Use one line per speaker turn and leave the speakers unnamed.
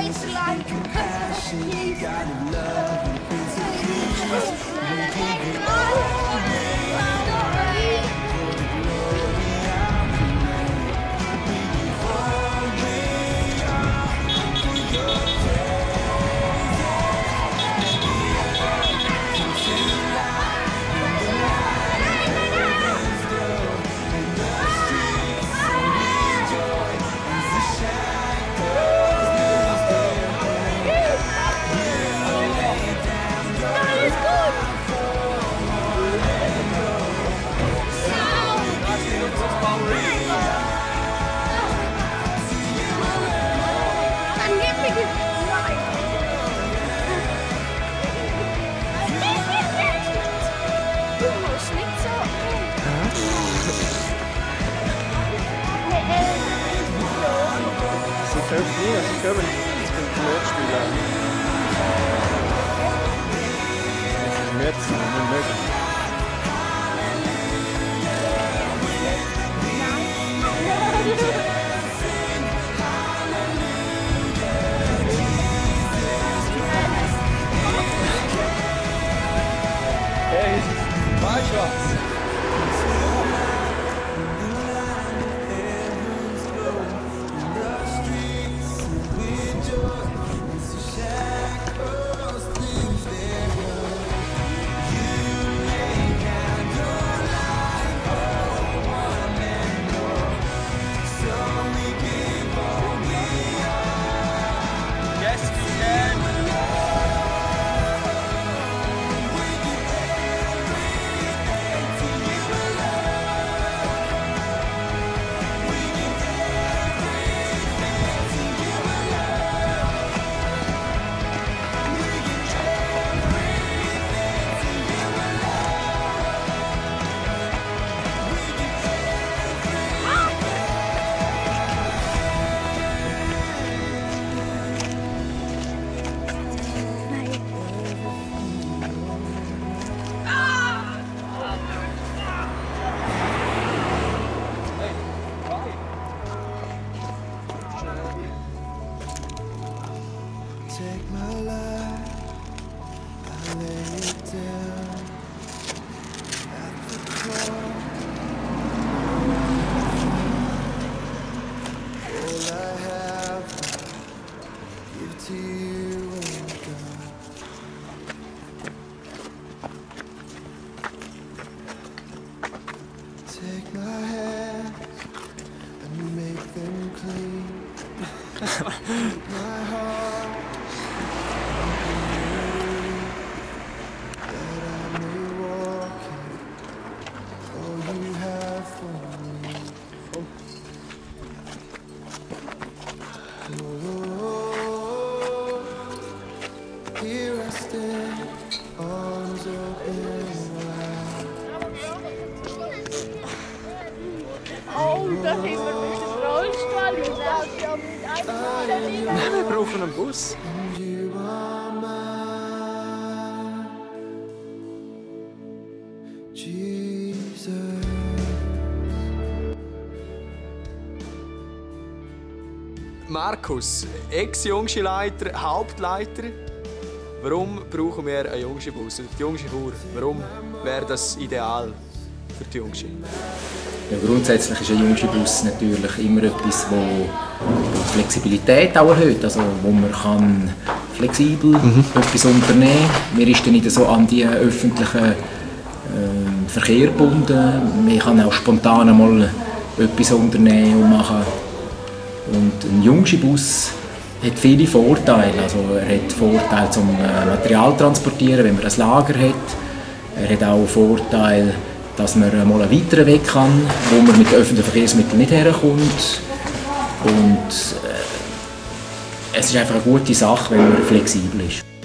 Sie können nicht spielen. Jetzt nicht möglich. Hey, weißt du was?
Take my life, I lay it down at the cross. All I have, give to you and God. Take my hands and make them clean. Take my heart. Here I stand, arms open wide.
Oh, da haben wir den Rollstuhl.
Nein, wir brauchen einen Bus.
And you are mine, Jesus.
Markus, Ex-Jungschi-Leiter, Hauptleiter. Warum brauchen wir einen Jungschi-Bus? Die Jungschi-Tour, warum wäre das ideal für die Jungschi?
Ja, grundsätzlich ist ein Jungschi-Bus natürlich immer etwas, wo die Flexibilität auch erhöht, also wo man kann flexibel etwas unternehmen kann. Man ist dann nicht so an die öffentlichen Verkehr gebunden. Man kann auch spontan einmal etwas unternehmen und machen. Und ein Jungschi-Bus hat viele Vorteile. Also er hat Vorteile zum Material transportieren, wenn man ein Lager hat. Er hat auch Vorteile, dass man mal einen weiteren Weg kann, wo man mit den öffentlichen Verkehrsmitteln nicht herkommt. Und es ist einfach eine gute Sache, wenn man flexibel ist.